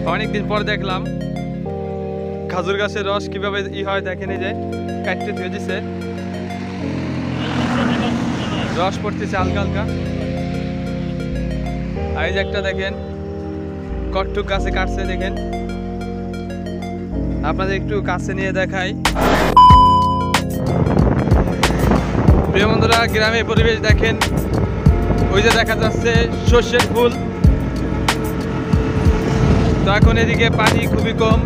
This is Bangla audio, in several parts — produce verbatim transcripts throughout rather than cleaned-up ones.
অনেকদিন পর দেখলাম খাজুর গাছের রস কিভাবে ই হয় দেখেন, এই যে কাটতে ধুয়ে দিছে, রস পড়তেছে হালকা হালকা। আর এই যে একটা দেখেন কটটুক গাছে কাটছে, দেখেন আপনাদের একটু কাছে নিয়ে দেখাই। প্রিয় বন্ধুরা, গ্রামের পরিবেশ দেখেন, ওই যে দেখা যাচ্ছে সর্ষের ফুল। তো এখন এদিকে পানি খুবই কম,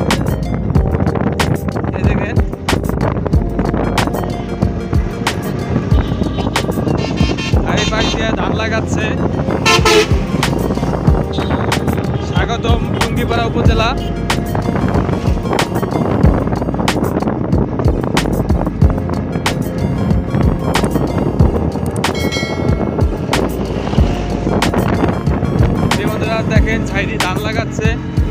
এই দেখেন আর এই পাশ দিয়ে ধান লাগাচ্ছে। স্বাগতম টুঙ্গিপাড়া উপজেলা। দেখেন সাইডে ধান লাগাচ্ছে।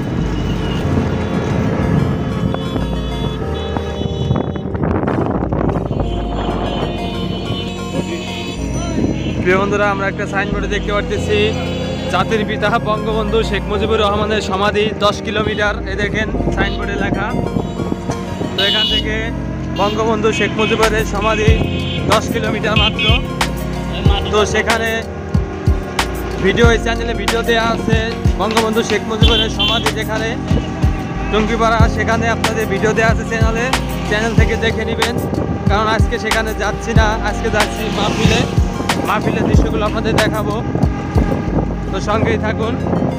প্রিয় বন্ধুরা, আমরা একটা সাইনবোর্ডে দেখতে পাচ্ছি জাতির পিতা বঙ্গবন্ধু শেখ মুজিবুর রহমানের সমাধি দশ কিলোমিটার। এই দেখেন সাইনবোর্ডে লেখা। তো এখান থেকে বঙ্গবন্ধু শেখ মুজিবুরের সমাধি দশ কিলোমিটার মাত্র। তো সেখানে ভিডিও এই চ্যানেলে ভিডিও দেওয়া আছে বঙ্গবন্ধু শেখ মুজিবুরের সমাধি যেখানে টুঙ্গিপাড়া, সেখানে আপনাদের ভিডিও দেওয়া আছে চ্যানেলে, চ্যানেল থেকে দেখে নেবেন। কারণ আজকে সেখানে যাচ্ছি না, আজকে যাচ্ছি মাহফিলে, মাহফিলের দৃশ্যগুলো আপনাদের দেখাবো। তো সঙ্গেই থাকুন।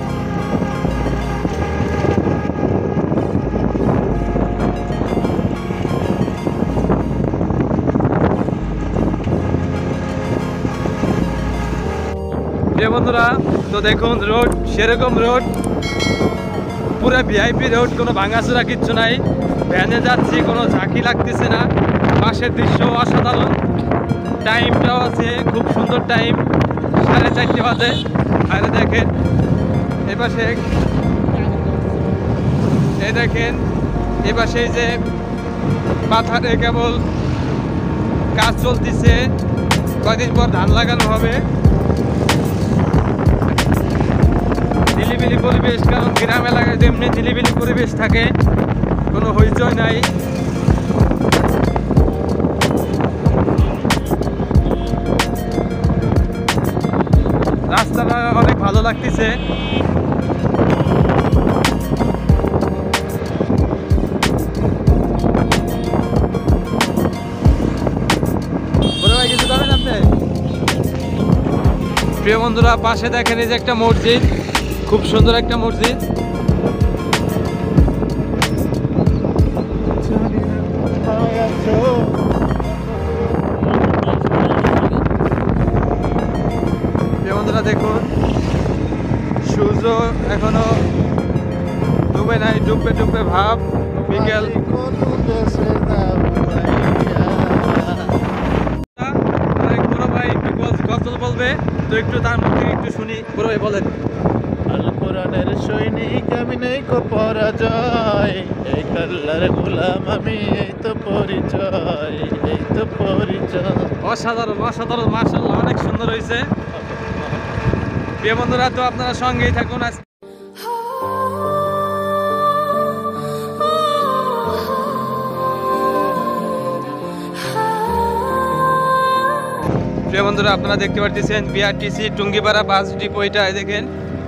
বন্ধুরা, তো দেখুন রোড সেরকম রোড, পুরো ভিআইপি রোড, কোনো ভাঙাচোরা কিচ্ছু নাই। ভ্যানে যাচ্ছি, কোনো ঝাঁকি লাগতেছে না। পাশের দৃশ্য অসাধারণ, টাইমটাও আছে খুব সুন্দর টাইম, সাড়ে চারটে বাজে। আর দেখেন এপাশে, এই দেখেন এপাশে যে পাথারে কেবল কাজ চলতেছে, কয়দিন পর ধান লাগানো হবে। ঝিলিবিলি পরিবেশ, কারণ গ্রাম এলাকায় যেমনি ঝিলিবিলি পরিবেশ থাকে, কোনো হইচই নাই। রাস্তাটা অনেক ভালো লাগতেছে। কিছু করবেন আপনি? প্রিয় বন্ধুরা, পাশে দেখেন এই যে একটা মসজিদ, খুব সুন্দর একটা মসজিদ। বন্ধুরা দেখুন, সূর্য এখনো ডুবে নাই, ডুববে ডুববে ভাব। বিকেল অনেক বড় ভাই গজল বলবে, তো একটু তার মধ্যে একটু শুনি। বড় ভাই বলেন। আল কোরআনের সৈনিক আমি, নেই কো পরাজয়, এই আল্লাহর গোলাম আমি, এই তো পরিচয়, এই তো পরিচয়। অসাধারণ অসাধারণ, মাশাআল্লাহ, অনেক সুন্দর হয়েছে। প্রিয় বন্ধুরা, তো আপনারা সঙ্গেই থাকুন। আজ প্রিয় বন্ধুরা, আপনারা দেখতে পাচ্ছেন বিআরটিসি টুঙ্গিপাড়া বাস ডিপো। এটা দেখেন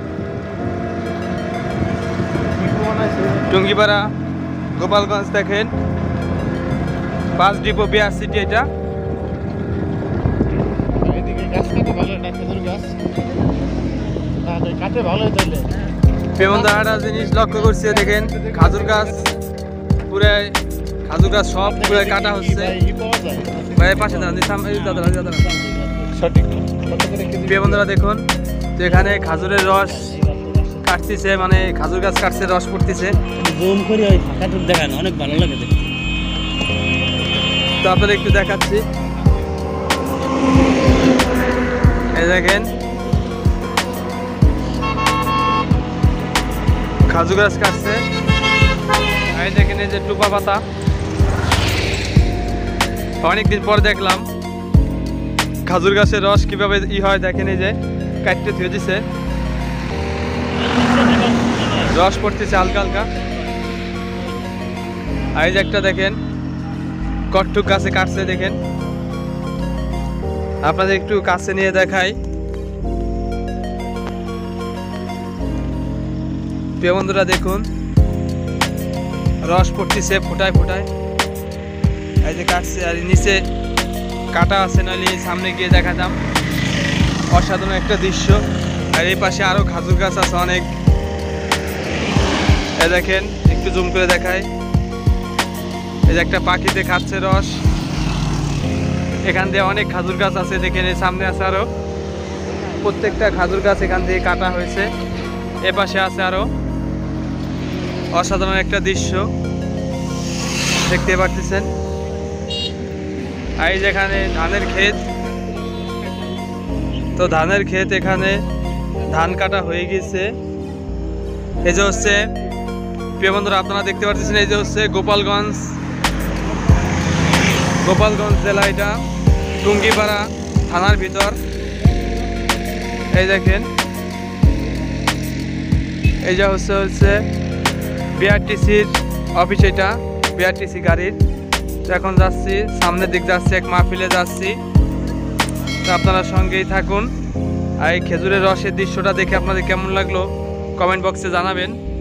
টুঙ্গিপাড়া গোপালগঞ্জ, দেখেন বাস ডিপো বিআরসিটি। এটা একটা জিনিস লক্ষ্য করছে, দেখেন খাজুর গাছ, পুরো খাজুর গাছ সব পুরো কাটা হচ্ছে। পাশে প্রিয় বন্ধুরা দেখুন, তো এখানে খাজুরের রস কাটতেছে, মানে খাজুর গাছ কাটছে, রস পড়তেছে। অনেক ভালো লাগে দেখতে। তো আপনাদের একটু দেখাচ্ছি, এই দেখেন খাজুর গাছ কাটছে। এই দেখেন এই যে টুপা পাতা, অনেকদিন পর দেখলাম খাজুর গাছের রস কিভাবে ই হয় দেখেন, এই যে কাটতে ধুয়ে দিছে। রস পড়তেছে হালকা হালকা। আর এই যে একটা দেখেন কটটুক গাছে কাটছে, দেখেন আপনাদের একটু কাছে নিয়ে দেখাই। প্রিয় বন্ধুরা দেখুন রস পড়তেছে ফোটায় ফোটায়। এই যে কাটছে আর নিচে কাটা আছে, নাহলে সামনে গিয়ে দেখাতাম। অসাধারণ একটা দৃশ্য। আর এই পাশে আরো খাজুর গাছ আছে অনেক। এই দেখেন একটু জুম করে দেখায়। এই যে একটা পাখিতে খাচ্ছে রস। এখান দিয়ে অনেক খাজুর গাছ আছে, দেখেন এই সামনে আছে আরো। প্রত্যেকটা খাজুর গাছ এখান থেকে কাটা হয়েছে। এ পাশে আছে আরো। অসাধারণ একটা দৃশ্য দেখতে পাচ্ছেন। এই যেখানে ধানের ক্ষেত, তো ধানের ক্ষেত এখানে ধান কাটা হয়ে গেছে। এই যে হচ্ছে প্রিয় বন্ধুরা আপনারা দেখতে পাচ্ছেন, এই যে হচ্ছে গোপালগঞ্জ, গোপালগঞ্জ জেলা, এটা টুঙ্গিপাড়া থানার ভিতর। এই দেখেন এই যে হচ্ছে হচ্ছে বিআরটিসির অফিস, এটা বিআরটিসি গাড়ির। তো এখন যাচ্ছি সামনের দিক, যাচ্ছি এক মাহফিলে যাচ্ছি। তো আপনারা সঙ্গেই থাকুন। আর এই খেজুরের রসের দৃশ্যটা দেখে আপনাদের কেমন লাগলো কমেন্ট বক্সে জানাবেন।